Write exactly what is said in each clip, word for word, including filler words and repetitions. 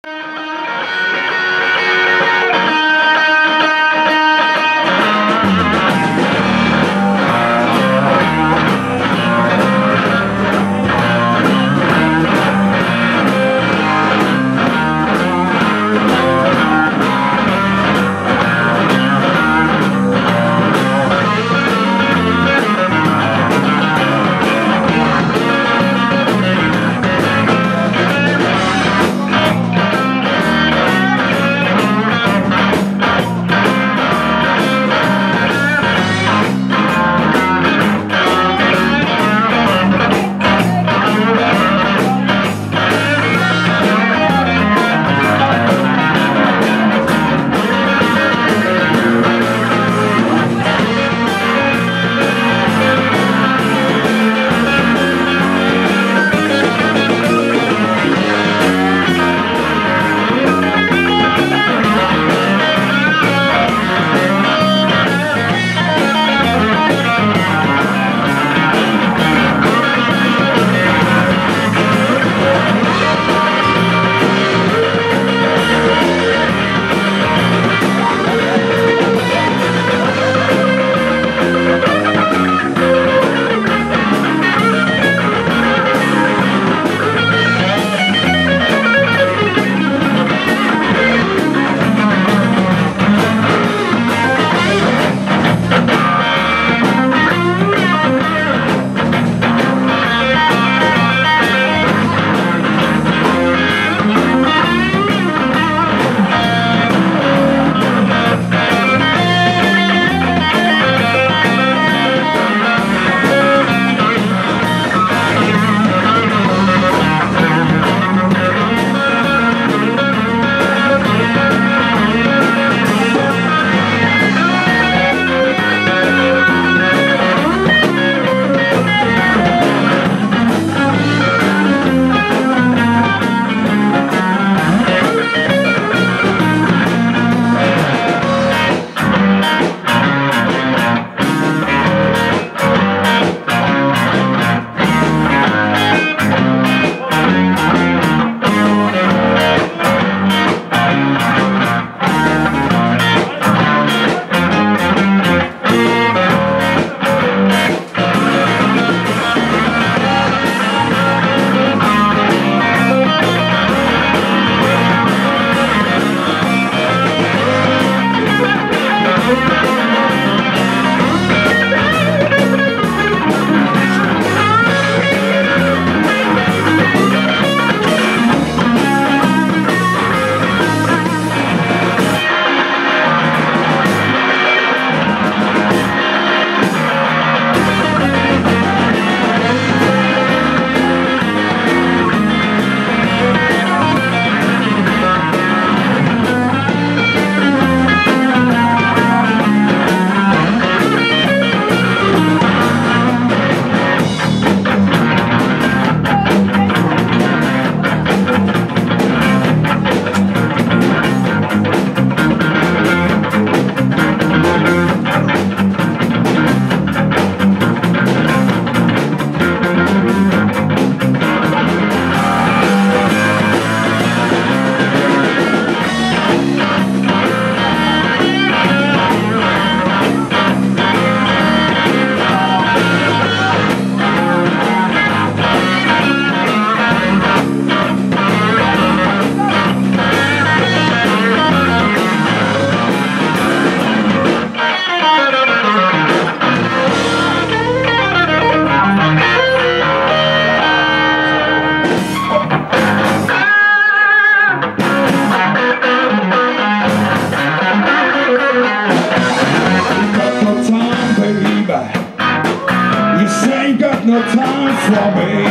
no time for me,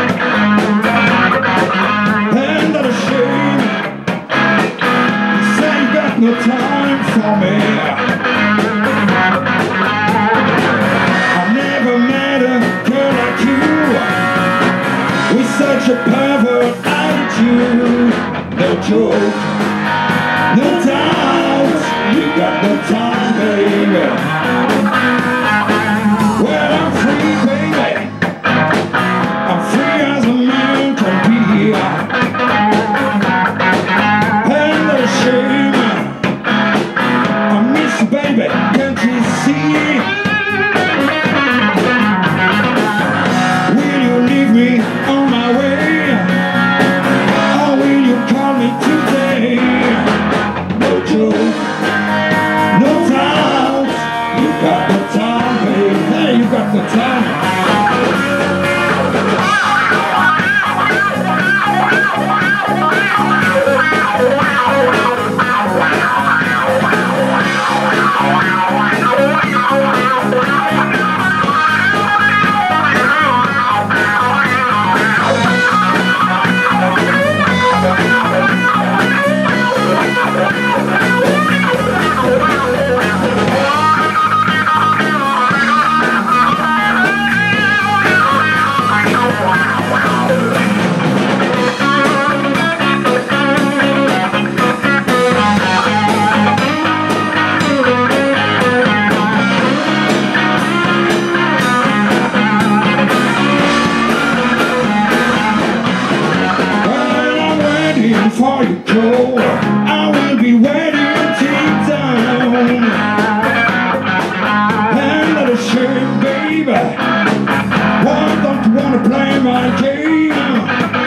and not a shame. You say you got no time for me. I never met a girl like you with such a pervert attitude. No joke, no doubt, you got no time, baby. Well, I'm free, baby. I'm free as a man can be. control. I will be waiting deep down. And not ashamed, baby. Why don't you wanna play my game?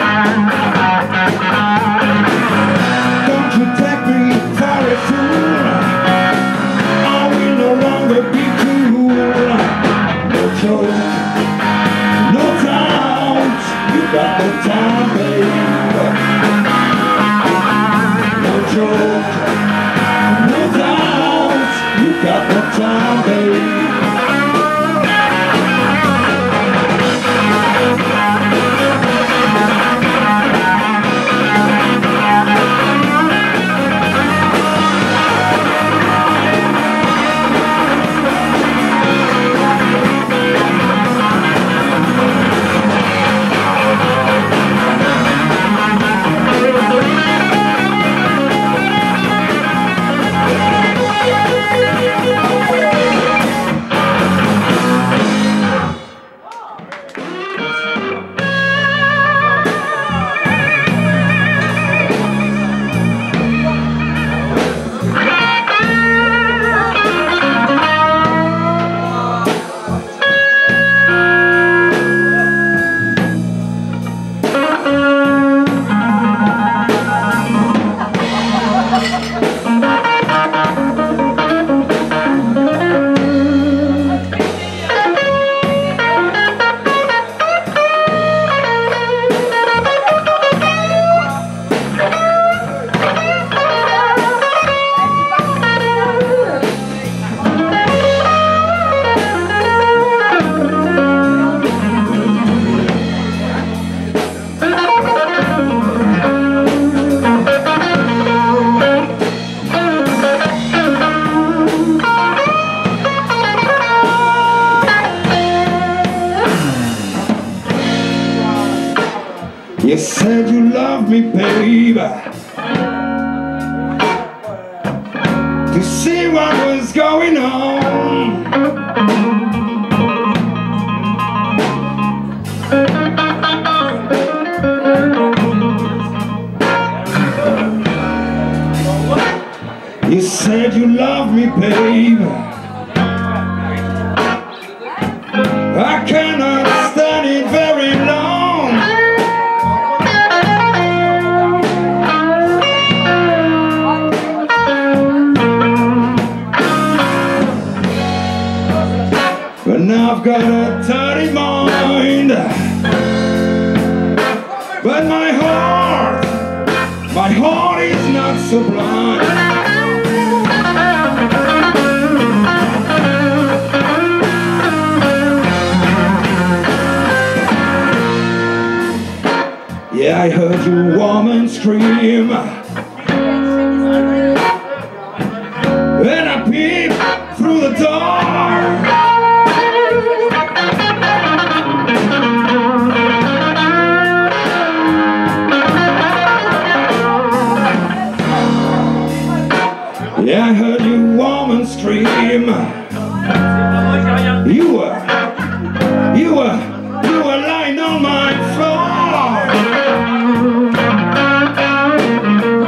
Don't you take me for a fool. I will no longer be cool. No joke, no doubt. You got no time, baby. No joke, no doubt. You got no time, baby. You said you loved me, baby, to see what was going on. You said you loved me, baby. I cannot stand it very long. But now I've got a dirty mind. But my heart, my heart is not so blind. Yeah, I heard your woman scream, and I peeped through the door. Yeah, I heard your woman scream. You were, you were, you were lying on my floor.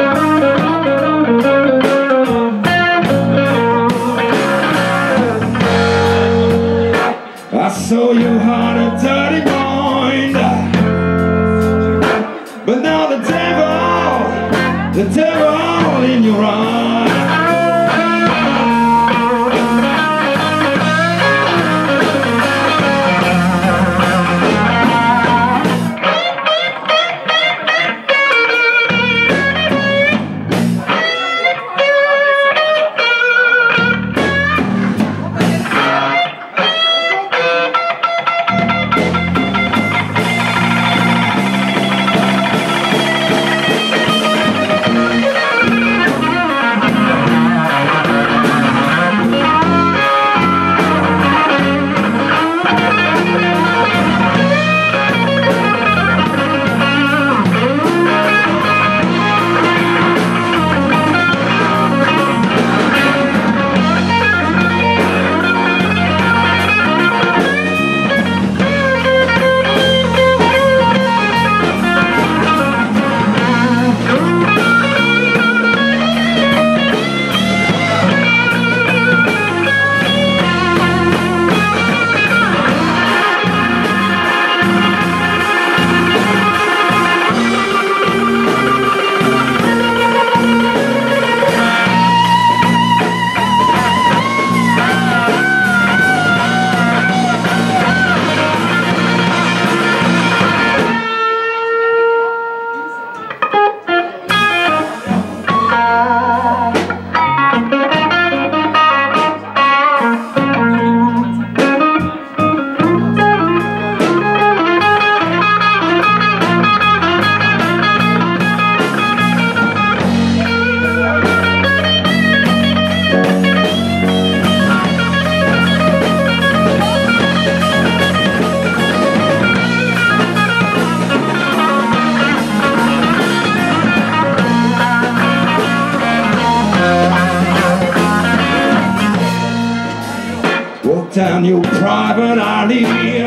on your private alley,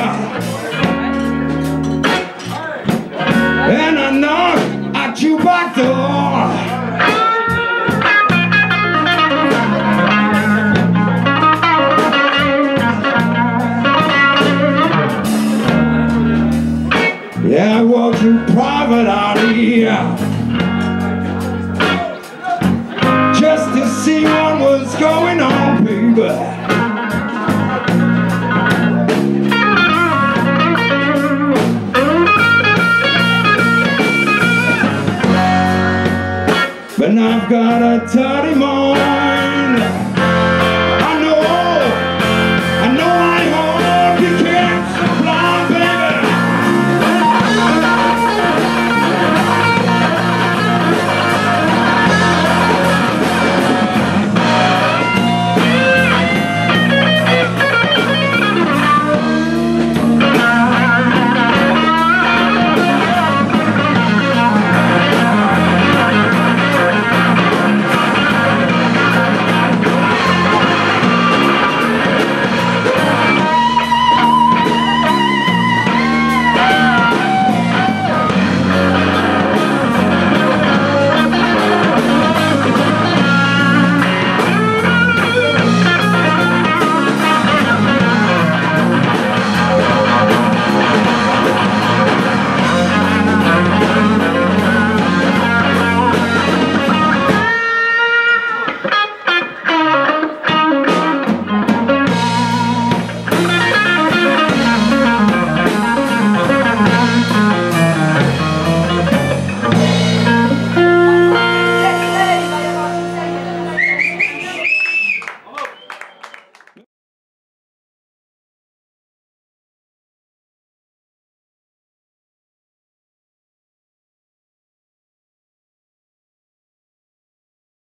and I knock at your back door. Yeah, I walked your private alley just to see what was going on, baby. But I've got a dirty mind.